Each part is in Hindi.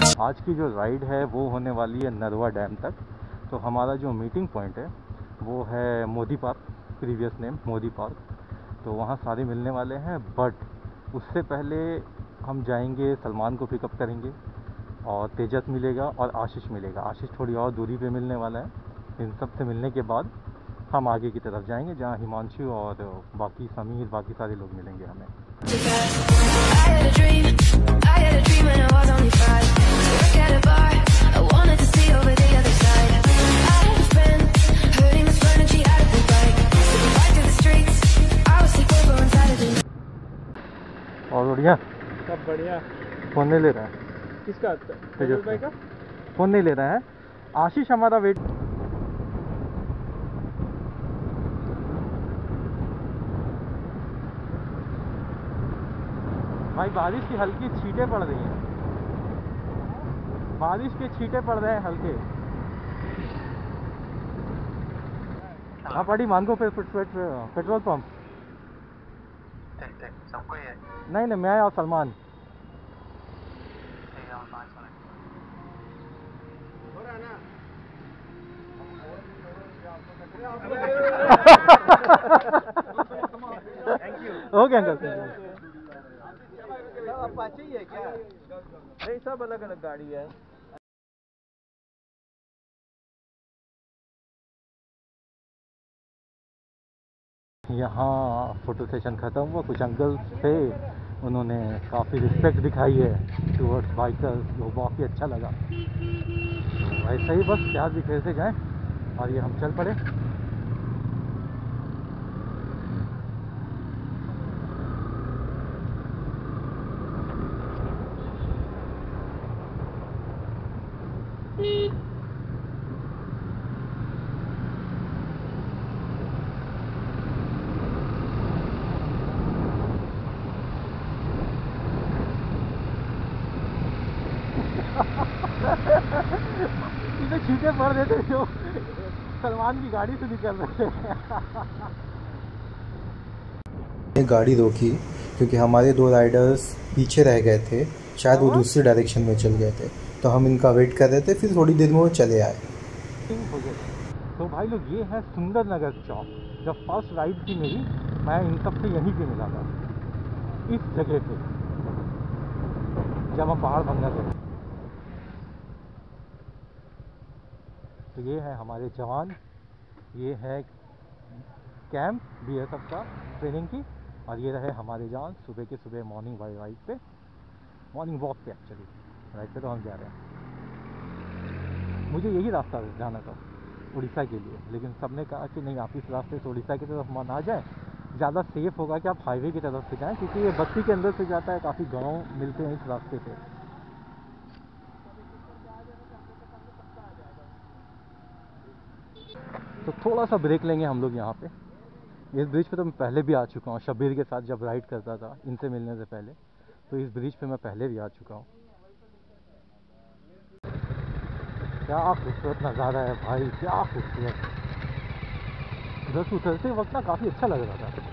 आज की जो राइड है वो होने वाली है नरवा डैम तक। तो हमारा जो मीटिंग पॉइंट है वो है Modi park, previous name Modi park. तो वहाँ सारे मिलने वाले हैं, बट उससे पहले हम जाएंगे, सलमान को पिकअप करेंगे और तेजस मिलेगा और आशीष मिलेगा। आशीष थोड़ी और दूरी पे मिलने वाला है। इन सब से मिलने के बाद हम आगे की तरफ जाएंगे जहाँ हिमांशु और बाकी समीर, बाकी सारे लोग मिलेंगे हमें। और बढ़िया, सब बढ़िया। फोन नहीं ले रहा है? किसका? तेजस भाई का फोन नहीं ले रहा है। आशीष हमारा वेट। भाई बारिश की हल्की छींटे पड़ रही हैं, बारिश के छींटे पड़ रहे हैं हल्के। हाँ पड़ी मान को पेट्रोल पंप। सबको ही है? नहीं मैं और सलमान। Okay uncle. अपाचे ही है क्या? नहीं, सब अलग अलग गाड़ी है। यहाँ फोटो सेशन ख़त्म हुआ। कुछ अंकल थे, उन्होंने काफ़ी रिस्पेक्ट दिखाई है टूवर्ड्स बाइकर्स, वो काफ़ी अच्छा लगा। तो ऐसे ही बस प्यार भी खेलते जाएं और ये हम चल पड़े। इसे छींटे पड़ देते जो सलमान की गाड़ी से निकल रहे ने गाड़ी रोकी क्योंकि हमारे दो राइडर्स पीछे रह गए थे, शायद वो दूसरी डायरेक्शन में चल गए थे, तो हम इनका वेट कर रहे थे। फिर थोड़ी देर में वो चले आए। तो भाई लोग, ये है सुंदर नगर चौक। जब फर्स्ट राइड थी मेरी, मैं इन सब से यहीं पे मिला था, इस जगह पे, जब हम पहाड़ भंगा थे। तो ये है हमारे जवान, ये है कैंप बीएसएफ का ट्रेनिंग की, और ये रहे हमारे जवान सुबह के सुबह मॉर्निंग बाई राइड पे, मॉर्निंग वॉक पे। एक्चुअली राइड पे तो हम जा रहे हैं। मुझे यही रास्ता जाना था उड़ीसा के लिए, लेकिन सबने कहा कि नहीं, आप इस रास्ते से उड़ीसा की तरफ ना जाएं, ज़्यादा सेफ़ होगा कि आप हाईवे की तरफ से जाएं, क्योंकि ये बस्ती के अंदर से जाता है, काफ़ी गांव मिलते हैं इस रास्ते पे। तो थोड़ा सा ब्रेक लेंगे हम लोग यहाँ पे। इस ब्रिज पे तो मैं पहले भी आ चुका हूँ, शब्बीर के साथ जब राइड करता था इनसे मिलने से पहले। तो इस ब्रिज पे मैं पहले भी आ चुका हूँ। क्या खूबसूरत नज़ारा है भाई, क्या खूबसूरत। इधर से उतरते वक्त ना काफ़ी अच्छा लग रहा था।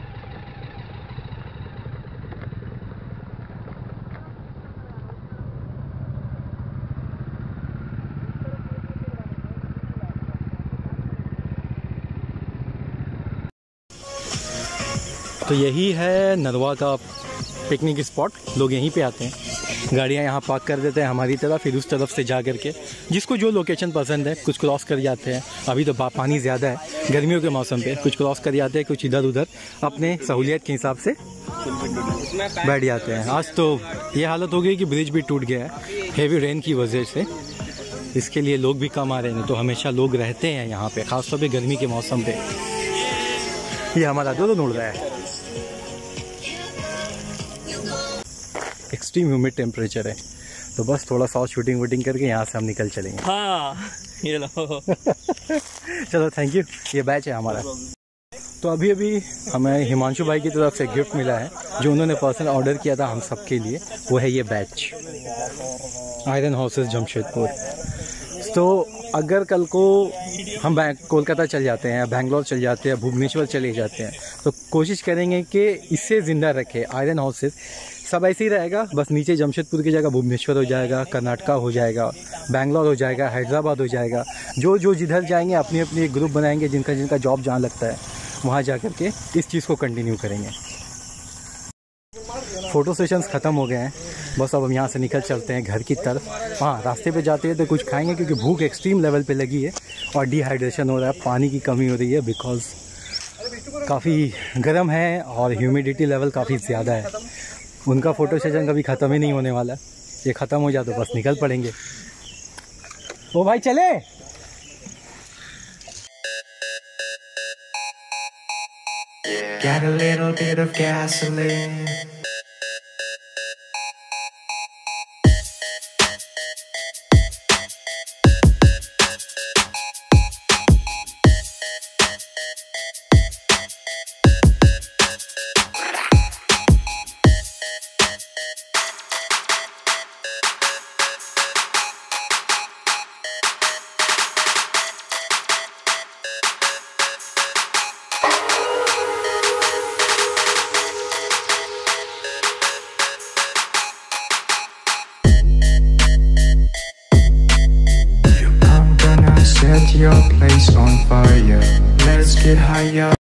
तो यही है नरवा का पिकनिक स्पॉट। लोग यहीं पे आते हैं, गाड़ियाँ यहाँ पार्क कर देते हैं हमारी तरफ, फिर उस तरफ से जा करके जिसको जो लोकेशन पसंद है कुछ क्रॉस कर जाते हैं। अभी तो पानी ज़्यादा है गर्मियों के मौसम पे, कुछ क्रॉस कर जाते हैं, कुछ इधर उधर अपने सहूलियत के हिसाब से बैठ जाते हैं। आज तो ये हालत हो गई कि ब्रिज भी टूट गया है हेवी रेन की वजह से, इसके लिए लोग भी कम आ रहे हैं। तो हमेशा लोग रहते हैं यहाँ पे, खासतौर पर गर्मी के मौसम पे। ये हमारा दो उड़ रहा है, एक्सट्रीम ह्यूमिड टेम्परेचर है। तो बस थोड़ा सा शूटिंग वूटिंग करके यहाँ से हम निकल चलेंगे। हाँ ये लो चलो थैंक यू। ये बैच है हमारा। तो अभी हमें हिमांशु भाई की तरफ से गिफ्ट मिला है, जो उन्होंने पर्सनल ऑर्डर किया था हम सब के लिए। वो है ये बैच, आयरन हाउसेस जमशेदपुर। तो अगर कल को हम कोलकाता चल जाते हैं, बेंगलोर चल जाते हैं, भुवनेश्वर चले जाते हैं, तो कोशिश करेंगे कि इससे ज़िंदा रखे आयरन हाउसेस सब ऐसे ही रहेगा, बस नीचे जमशेदपुर की जगह भुवनेश्वर हो जाएगा, कर्नाटका हो जाएगा, बैंगलोर हो जाएगा, हैदराबाद हो जाएगा। जो जो जिधर जाएंगे अपनी अपनी एक ग्रुप बनाएंगे, जिनका जिनका जॉब जहाँ लगता है वहाँ जा कर के इस चीज़ को कंटिन्यू करेंगे। फ़ोटो सेशंस ख़त्म हो गए हैं, बस अब हम यहाँ से निकल चलते हैं घर की तरफ। हाँ, रास्ते पे जाते हैं तो कुछ खाएंगे क्योंकि भूख एक्सट्रीम लेवल पे लगी है और डिहाइड्रेशन हो रहा है, पानी की कमी हो रही है बिकॉज़ काफ़ी गर्म है और ह्यूमिडिटी लेवल काफ़ी ज़्यादा है। उनका फ़ोटो सेशन कभी ख़त्म ही नहीं होने वाला, ये ख़त्म हो जाए तो बस निकल पड़ेंगे। ओ भाई चले। Got a little bit of gasoline. Set your place on fire. Let's get higher.